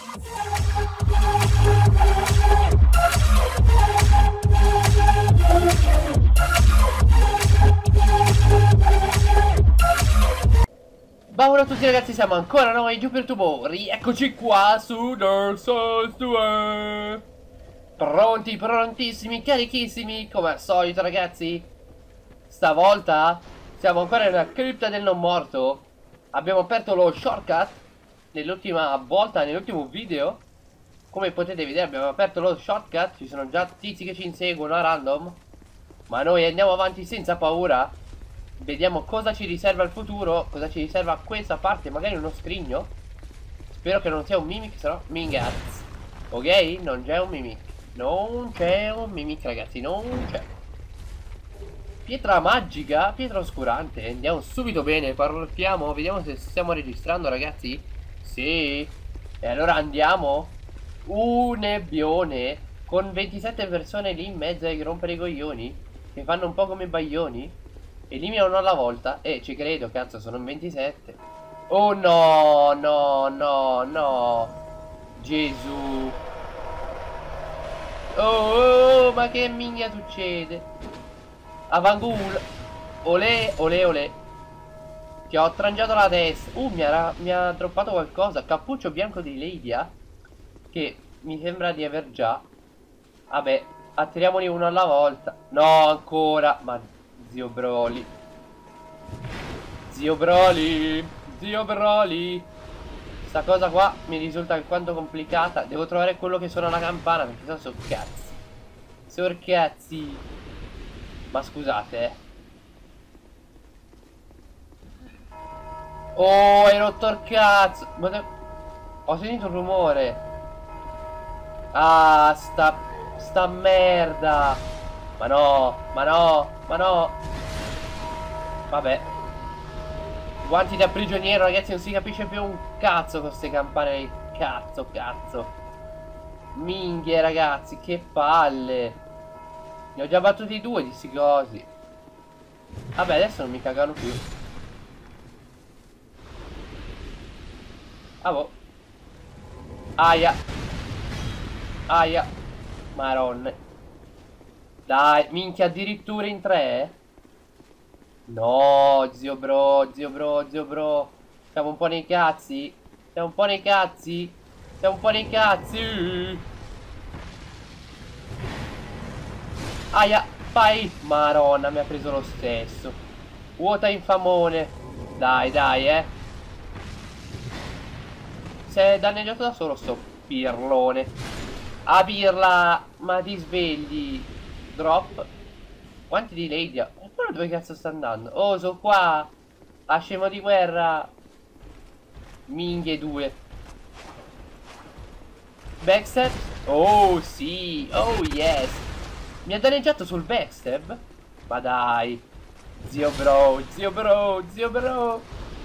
Ciao a tutti ragazzi, siamo ancora noi giù per tubo. Rieccoci qua su Dark Souls 2. Pronti, prontissimi, carichissimi come al solito ragazzi. Stavolta siamo ancora nella cripta del non morto. Abbiamo aperto lo shortcut nell'ultima volta, nell'ultimo video. Come potete vedere abbiamo aperto lo shortcut. Ci sono già tizi che ci inseguono a random, ma noi andiamo avanti senza paura. Vediamo cosa ci riserva il futuro, cosa ci riserva questa parte, magari uno scrigno. Spero che non sia un mimic, se no mi ingazzo. Ok? Non c'è un mimic. Non c'è un mimic ragazzi, non c'è. Pietra magica, pietra oscurante. Andiamo subito bene, partiamo, vediamo se stiamo registrando ragazzi. Sì. E allora andiamo. Un nebbione con 27 persone lì in mezzo a rompere i coglioni, che fanno un po' come baglioni. Eliminano alla volta. Ci credo, cazzo, sono in 27. Oh no, no, no, no. Gesù. Oh, ma che minchia succede? Avangul. Olè, olè, olè. Ti ho trangiato la testa. Mi ha droppato qualcosa. Cappuccio bianco di Leidia, che mi sembra di aver già. Vabbè, attiriamoli uno alla volta. No, ancora. Ma zio Broly. Zio Broly. Zio Broly. Sta cosa qua mi risulta alquanto complicata. Devo trovare quello che suona la campana, perché sennò sono cazzi. Sono cazzi. Ma scusate Oh, hai rotto il cazzo. Ho sentito un rumore. Ah, sta merda. Ma no, ma no, ma no. Vabbè. Guanti da prigioniero, ragazzi, non si capisce più un cazzo con queste campane. Cazzo, cazzo. Minghie, ragazzi, che palle. Ne ho già battuti due di sti cosi. Vabbè, adesso non mi cagano più. Ah boh. Aia. Aia. Maronne. Dai, minchia, addirittura in tre? No, zio bro, zio bro, zio bro. Siamo un po' nei cazzi. Siamo un po' nei cazzi. Siamo un po' nei cazzi. Aia, vai. Maronna, mi ha preso lo stesso. Vuota infamone. Dai, dai, Si è danneggiato da solo sto pirlone. A pirla. Ma ti svegli. Drop. Quanti di Leidia? E quello dove cazzo sta andando? Oh, sono qua. A scemo di guerra. Minghie due. Backstab. Oh sì. Oh yes. Mi ha danneggiato sul backstab? Ma dai. Zio bro. Zio bro. Zio bro.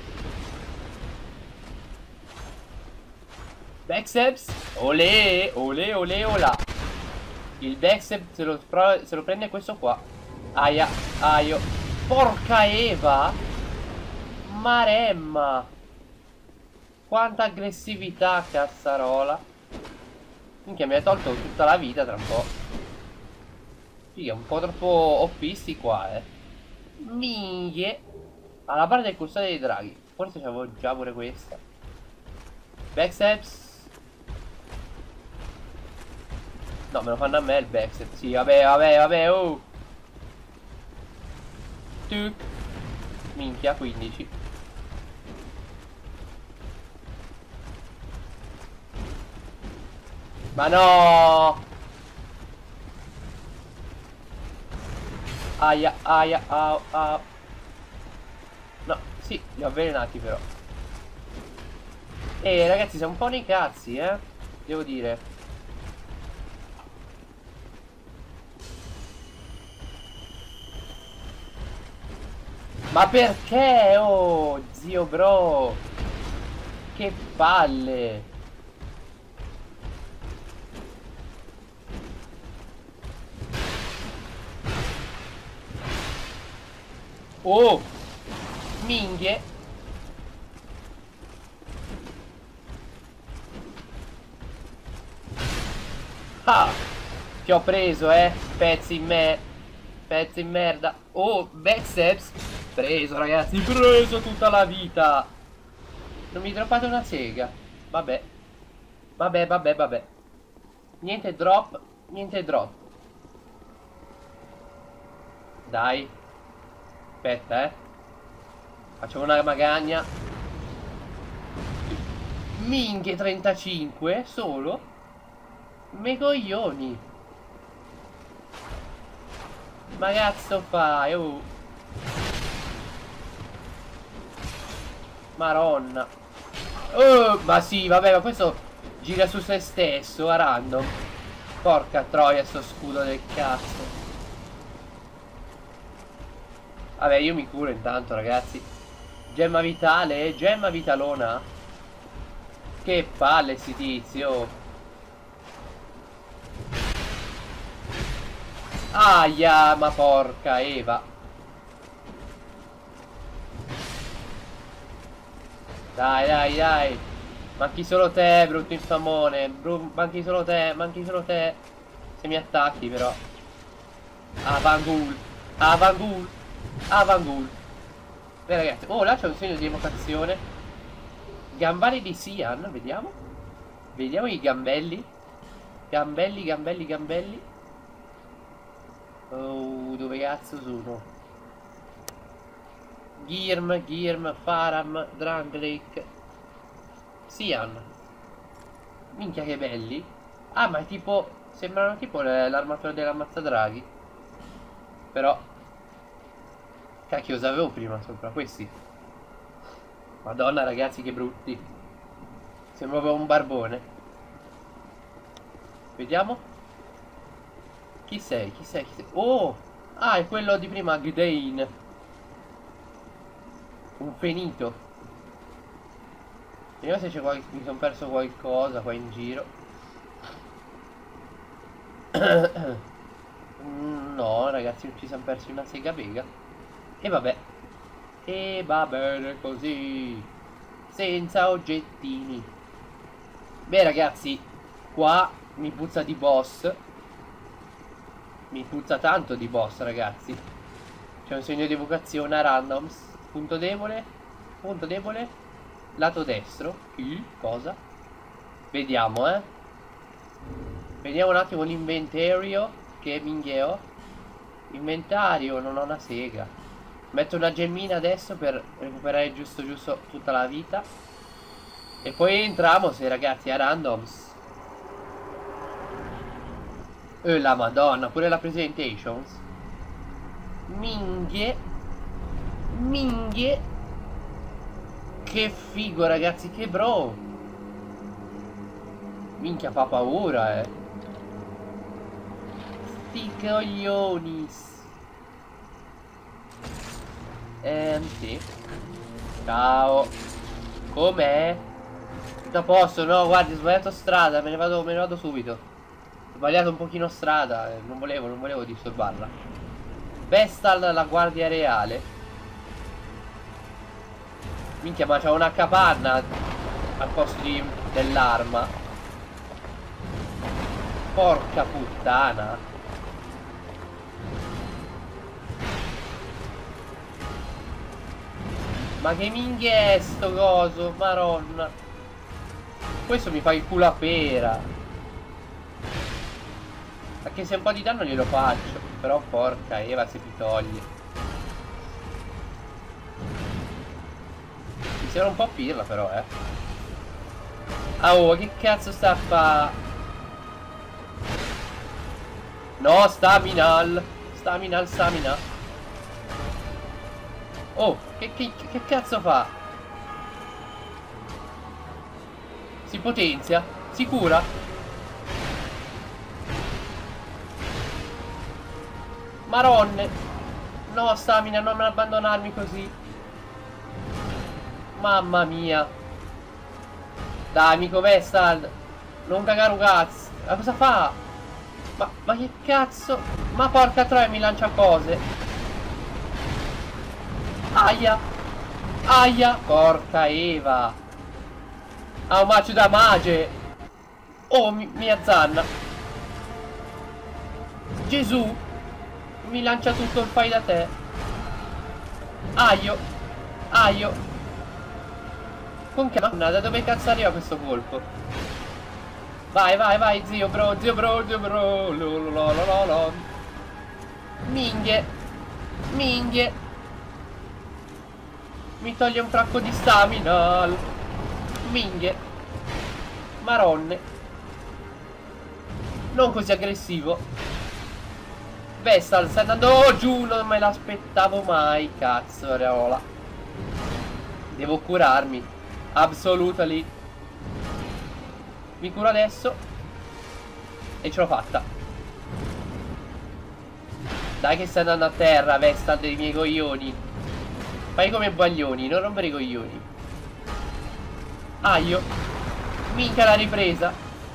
Backstabs. Olè. Olè olè olà. Il backstab se lo prende questo qua. Aia. Aio. Porca Eva. Maremma. Quanta aggressività, cazzarola. Minchia, mi ha tolto tutta la vita tra un po'. Figa, un po' troppo oppisti qua, Minchie. Alla parte del custode dei draghi. Forse c'avevo già pure questa. Backstabs. No, me lo fanno a me il backstab. Sì, vabbè, vabbè, vabbè, oh. Tuc. Minchia, 15. Ma no. Aia, aia, au, au. No, sì, li ho avvelenati però. Ragazzi, siamo un po' nei cazzi, devo dire. Ma perché? Oh, zio bro. Che palle. Oh, minghie. Ah! Ti ho preso, pezzi in me. Pezzi in merda. Oh, backsteps. Preso, ragazzi, preso tutta la vita. Non mi droppate una sega. Vabbè. Vabbè, vabbè, vabbè. Niente drop, niente drop. Dai. Aspetta, facciamo una magagna. Minchia, 35 solo. Me coglioni. Ma cazzo fai, oh. Maronna. Oh, ma sì, vabbè, ma questo gira su se stesso a random. Porca troia, sto scudo del cazzo. Vabbè, io mi curo intanto, ragazzi. Gemma vitale, gemma vitalona. Che palle sti tizio. Aia, ma porca Eva. Dai, dai, dai. Manchi solo te, brutto infamone. Manchi solo te, manchi solo te. Se mi attacchi, però. Avangul. Avangul. Avangul. Beh, ragazzi. Oh, là c'è un segno di evocazione. Gambali di Sian, vediamo. Vediamo i gambelli. Gambelli, gambelli, gambelli. Oh, dove cazzo sono? Girm, Faram, Dranglake, Sian. Minchia che belli. Ah, ma è tipo... sembrano tipo l'armatura dell'ammazzadraghi. Però... cacchio, cosa avevo prima sopra? Questi. Madonna, ragazzi, che brutti. Sembra proprio un barbone. Vediamo. Chi sei? Chi sei? Chi sei? Oh! Ah, è quello di prima, Gdain. Un fenito. Vediamo se c'è mi sono perso qualcosa qua in giro. No, ragazzi, ci siamo persi una sega bega. E vabbè. E va bene così. Senza oggettini. Beh, ragazzi, qua mi puzza di boss. Mi puzza tanto di boss, ragazzi. C'è un segno di evocazione a randoms. Punto debole. Punto debole. Lato destro. Qui. Cosa? Vediamo, Vediamo un attimo l'inventario. Che minghio. Inventario, non ho una sega. Metto una gemmina adesso per recuperare giusto tutta la vita. E poi entriamo, se ragazzi, a randoms. La madonna, pure la presentations. Minghie. Minghie. Che figo, ragazzi, che bro. Minchia, fa paura, Sti coglionis. Sì. Ciao. Com'è? Tutto a posto? No, guardi, ho sbagliato strada, me ne vado subito. Ho sbagliato un pochino strada, non volevo disturbarla. Vestal, la guardia reale. Minchia, ma c'ha una capanna al posto dell'arma. Porca puttana. Ma che minchia è sto coso, maronna. Questo mi fa il culo a pera. Anche se un po' di danno glielo faccio. Però porca Eva se ti toglie. Mi sembra un po' pirla però, Ah, oh, che cazzo sta a fa? No, staminal. Stamina. Oh, che cazzo fa? Si potenzia? Si cura? Maronne. No, stamina, non abbandonarmi così. Mamma mia. Dai, amico Vestal. Non cagare un cazzo. Ma cosa fa? Ma che cazzo? Ma porca troia, mi lancia cose. Aia. Aia. Porca Eva. Ha un macio da mage. Oh, mi azzanna. Gesù. Mi lancia tutto il fai da te. Aio. Aio. Con che manna? Da dove cazzo arriva questo colpo? Vai, vai, vai, zio bro, zio bro, zio bro. Lo. Minghie. Minghie. Mi toglie un fracco di stamina. Minghie. Maronne. Non così aggressivo. Vestal, stai andando giù, non me l'aspettavo mai, cazzo, reola. Devo curarmi. Absolutely. Mi curo adesso. E ce l'ho fatta. Dai che stai andando a terra, Vestal dei miei coglioni. Fai come baglioni, non rompere i coglioni. Aio. Minchia la ripresa.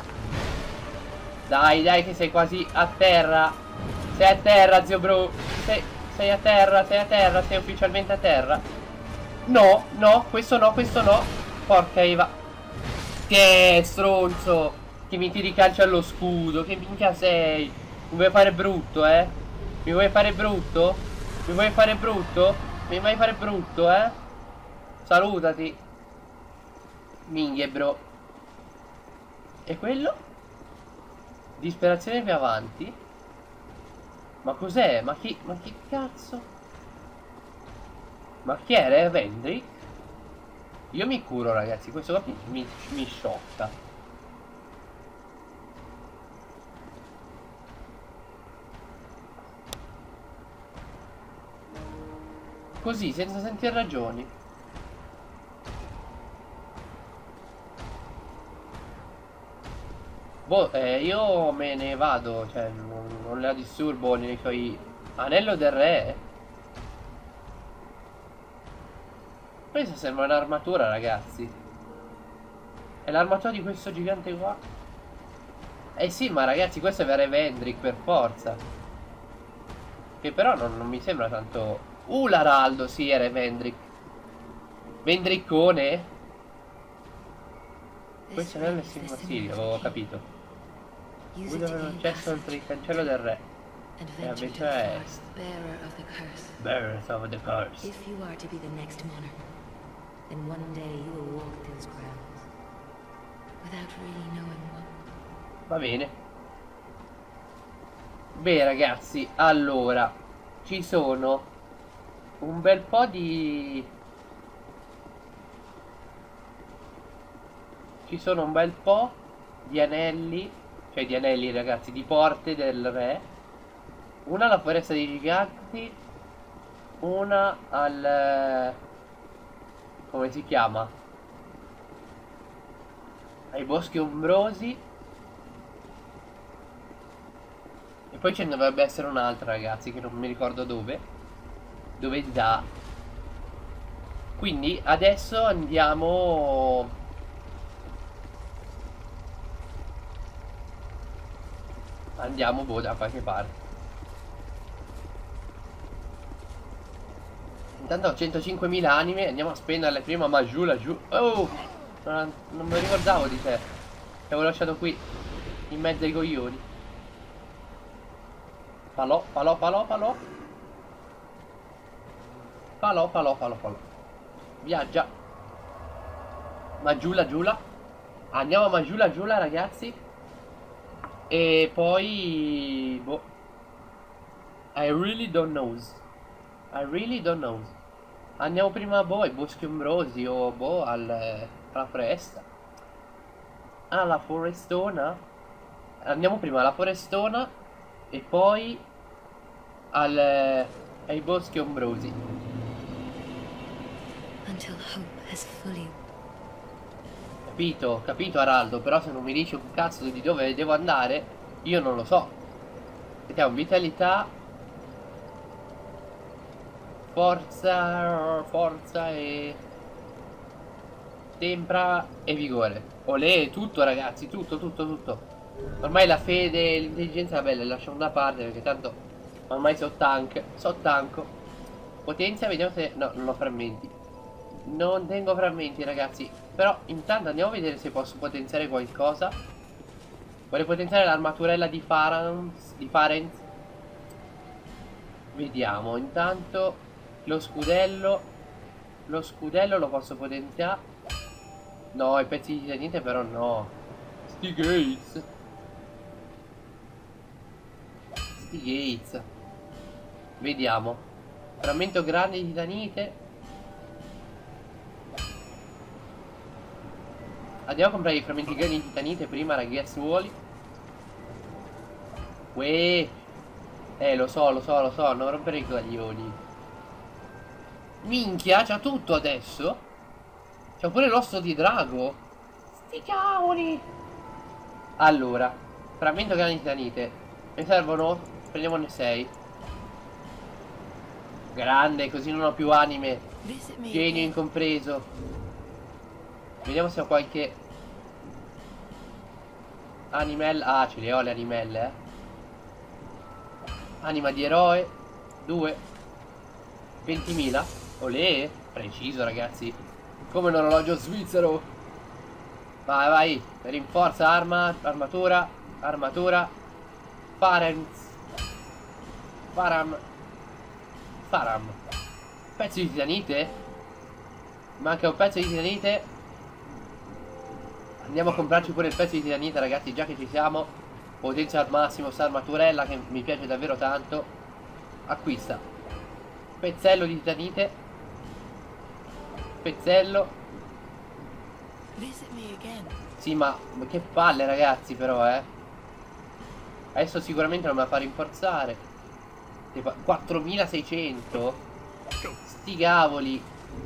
Dai, dai che sei quasi a terra. Sei a terra, zio bro. Sei a terra, sei ufficialmente a terra. No, no, questo no, questo no. Porca Eva. Che stronzo. Che mi tiri calcio allo scudo. Che minchia sei. Mi vuoi fare brutto, eh? Mi vuoi fare brutto? Mi vuoi fare brutto? Mi vuoi fare brutto, eh? Salutati. Minghie, bro. E quello? Disperazione più avanti. Ma cos'è? Ma che cazzo? Ma chi era? Vendrick? Io mi curo, ragazzi. Questo qua mi sciocca. Così, senza sentire ragioni. Boh, io me ne vado. Cioè, non la disturbo nei suoi... Anello del re. Questa sembra un'armatura, ragazzi. È l'armatura di questo gigante qua. Eh sì, ma ragazzi, questo è vera Vendrick per forza. Che però non mi sembra tanto... l'Araldo, sì, era Vendrick. Vendriccone. Questo non è il Silvasilio, avevo capito. Guida l'accesso oltre il cancello del re. E avventura a est. Bearers of the curse. If you are to be the next monarch, then one day you will walk those grounds without really knowing what. Va bene. Beh, ragazzi, allora ci sono un bel po' di... Ci sono un bel po' di anelli. Cioè di anelli, ragazzi, di porte del re. Una alla foresta dei giganti. Una al... come si chiama? Ai boschi ombrosi. E poi ce ne dovrebbe essere un'altra, ragazzi, che non mi ricordo dove. Dove da. Quindi adesso andiamo... Andiamo, boh, da qualche parte. Intanto ho 105.000 anime. Andiamo a spenderle prima, ma giù, laggiù. Oh! Non me lo ricordavo di te. Ti avevo lasciato qui in mezzo ai coglioni. Falò, falò, falò, falò. Falò, falò, falò, falò. Viaggia. Maggiula, giula. Andiamo a Maggiula, giula, ragazzi. E poi... boh. I really don't know. I really don't know. Andiamo prima, boh, ai boschi ombrosi o, boh, alla foresta. Alla forestona. Andiamo prima alla forestona e poi ai boschi ombrosi. Until hope has fully... Capito, capito Araldo, però se non mi dici un cazzo di dove devo andare, io non lo so. Vediamo, vitalità, forza e tempra e vigore. Olè, tutto ragazzi, tutto. Ormai la fede e l'intelligenza, vabbè, le lasciamo da parte perché tanto ormai so tanco. Potenza, vediamo se... no, non ho frammenti. Non tengo frammenti, ragazzi. Però intanto andiamo a vedere se posso potenziare qualcosa. Vorrei potenziare l'armaturella di Farenz. Vediamo, intanto lo scudello. Lo scudello lo posso potenziare. No, i pezzi di titanite però no. Sti Gates. Sti Gates. Vediamo. Frammento grande di titanite. Andiamo a comprare i frammenti grandi di titanite prima, ragazzuoli. Uè. Lo so, non rompere i coglioni. Minchia, c'ha tutto adesso. C'ha pure l'osso di drago. Sti cavoli. Allora, frammento grande di titanite. Ne servono? Prendiamone 6. Grande, così non ho più anime. Genio incompreso. Vediamo se ho qualche animella. Ah, ce le ho le animelle, Anima di eroe 2. 20.000. Olè. Preciso, ragazzi. Come un orologio svizzero. Vai, vai. Rinforza armatura. Faram. Pezzo di titanite. Manca un pezzo di titanite. Andiamo a comprarci pure il pezzo di titanite, ragazzi, già che ci siamo. Potenzia al massimo sta armaturella che mi piace davvero tanto. Acquista. Pezzello di titanite. Pezzello. Sì, ma che palle, ragazzi, però, Adesso sicuramente non me la fa rinforzare. 4600. Sti cavoli.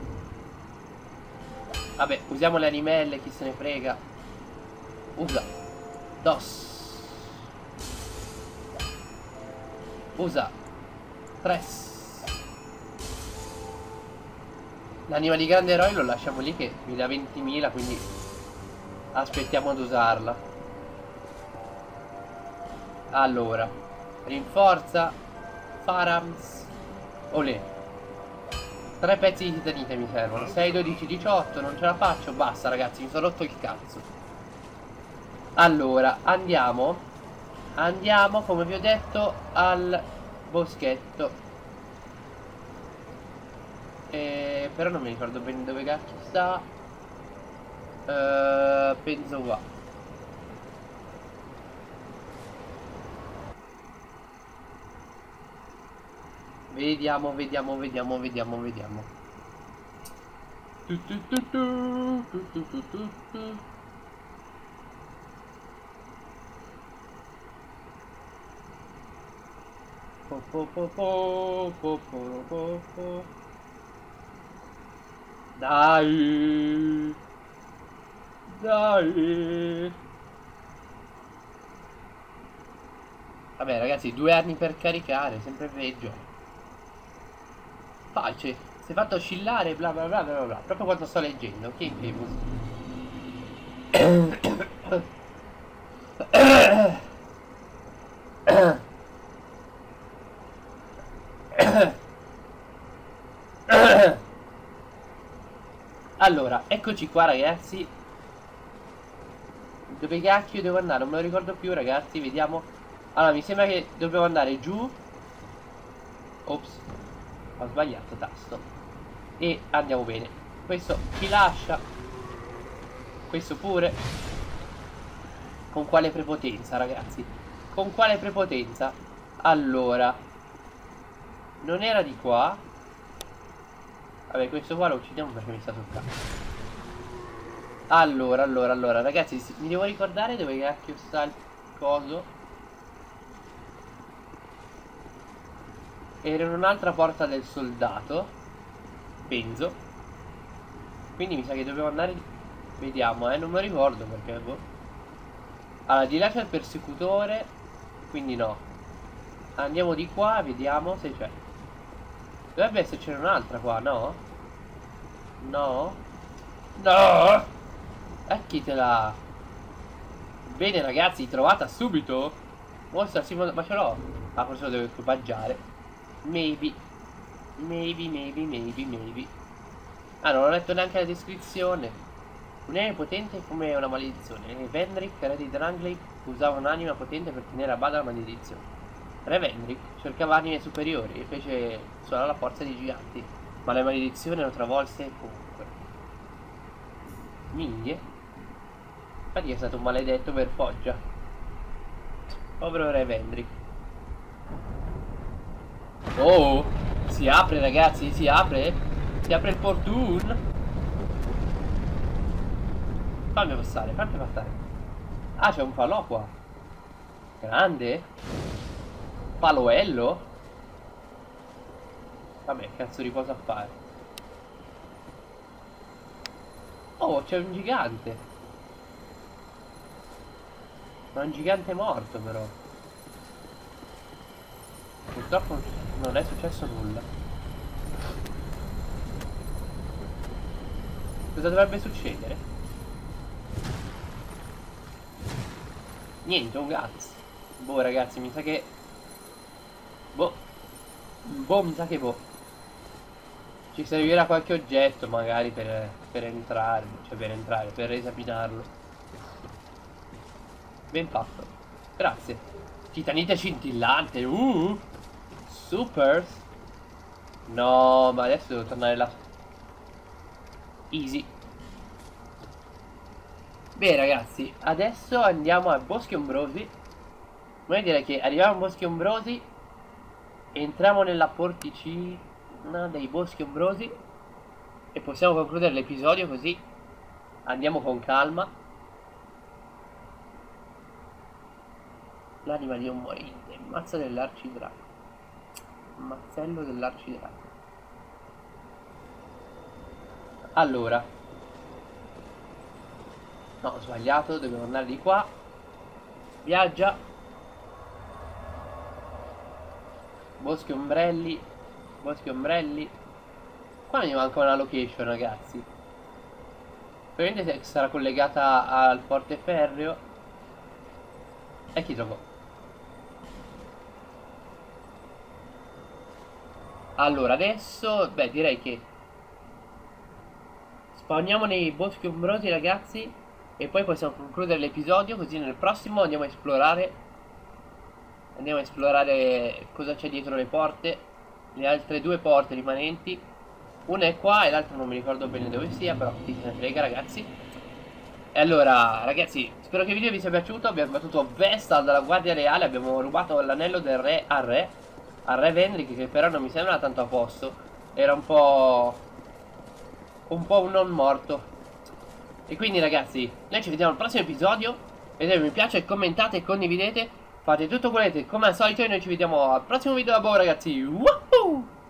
Vabbè, usiamo le animelle, chi se ne frega. Usa. Dos. Usa. Press. L'anima di grande eroe lo lasciamo lì che mi dà 20.000, quindi aspettiamo ad usarla. Allora, rinforza. Farams. Olè. 3 pezzi di titanite mi servono. 6, 12, 18. Non ce la faccio. Basta, ragazzi, mi sono rotto il cazzo. Allora, andiamo. Andiamo, come vi ho detto, al boschetto. Però non mi ricordo bene dove cacchio sta. Penso qua. Vediamo. Dai. Vabbè, ragazzi, 2 anni per caricare, sempre peggio. Pace, si è fatto oscillare, bla bla bla bla bla. Proprio quando sto leggendo, ok, famous. Allora, eccoci qua, ragazzi. Dove cacchio devo andare? Non me lo ricordo più, ragazzi. Vediamo. Allora, mi sembra che dobbiamo andare giù. Ops, ho sbagliato tasto. E andiamo bene. Questo ci lascia. Questo pure. Con quale prepotenza, ragazzi? Con quale prepotenza? Allora, non era di qua. Vabbè, questo qua lo uccidiamo perché mi sta toccando. Allora, ragazzi, mi devo ricordare dove cacchio sta il coso. Era in un'altra porta del soldato, penso. Quindi mi sa che dobbiamo andare. Vediamo, non me lo ricordo perché boh. Allora, di là c'è il persecutore. Quindi no. Andiamo di qua, vediamo se c'è. Dovrebbe esserci un'altra qua, no? No? No! Ecchitela! Bene, ragazzi, trovata subito. Mostra, sì, ma ce l'ho. Ah, forse lo devo equipaggiare. Maybe. Ah, non ho letto neanche la descrizione. Un'anima potente come una maledizione. Vendrick, re di Drangley, usava un'anima potente per tenere a bada la maledizione. Revendrik cercava anime superiori e fece suonare la forza dei giganti, ma le maledizioni lo travolse comunque. Minghie? Infatti è stato un maledetto per Foggia. Povero Revendrik. Oh! Si apre ragazzi, si apre! Si apre il portun! Fammi passare, fammi passare. Ah, c'è un falò qua. Grande? Paloello? Vabbè, cazzo di cosa fare? Oh, c'è un gigante. Ma è un gigante morto però. Purtroppo non è successo nulla. Cosa dovrebbe succedere? Niente, un gas. Boh ragazzi, mi sa che... mi sa che ci servirà qualche oggetto magari per entrare. Cioè per entrare, per esaminarlo. Ben fatto. Grazie. Titanite scintillante. Super. No, ma adesso devo tornare là. Easy. Beh ragazzi, adesso andiamo a Boschi Ombrosi. Noi direi che arriviamo a Boschi Ombrosi, entriamo nella porticina dei Boschi Ombrosi e possiamo concludere l'episodio, così andiamo con calma. L'anima di un morente, mazza dell'arcidrago. Mazzello dell'arcidrago. Allora, no, ho sbagliato, dobbiamo andare di qua. Viaggia. Boschi ombrelli. Boschi ombrelli. Qua mi manca una location ragazzi. Probabilmente sarà collegata al Forte Ferreo. E chi trovò? Allora adesso, beh, direi che spawniamo nei Boschi Ombrosi ragazzi, e poi possiamo concludere l'episodio, così nel prossimo andiamo a esplorare. Andiamo a esplorare cosa c'è dietro le porte. Le altre due porte rimanenti. Una è qua e l'altra non mi ricordo bene dove sia, però chi se ne frega ragazzi. E allora ragazzi, spero che il video vi sia piaciuto. Abbiamo battuto Vestal dalla Guardia Reale. Abbiamo rubato l'anello del re al re Vendrik, che però non mi sembra tanto a posto. Era un po' un non morto. E quindi ragazzi, noi ci vediamo al prossimo episodio. Mettete mi piace, commentate e condividete. Fate tutto quello che volete come al solito e noi ci vediamo al prossimo video da Boh ragazzi. Woohoo!